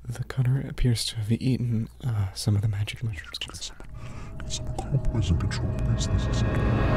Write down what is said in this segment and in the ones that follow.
The cutter appears to have eaten some of the magic mushrooms. Some call poison control, please. This is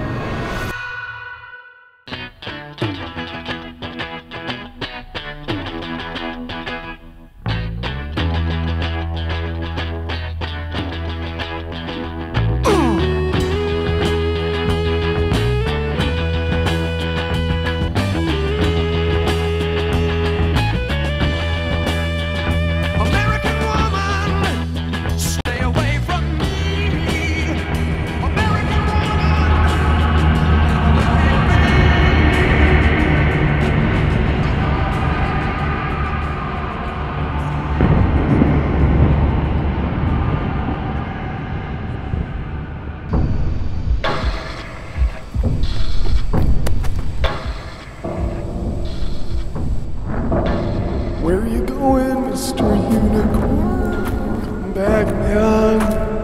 Where are you going, Mr. Unicorn? Come back, man.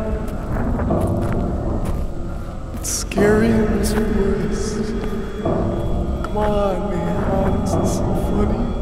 It's scary and it's worse. Come on, man. This is so funny.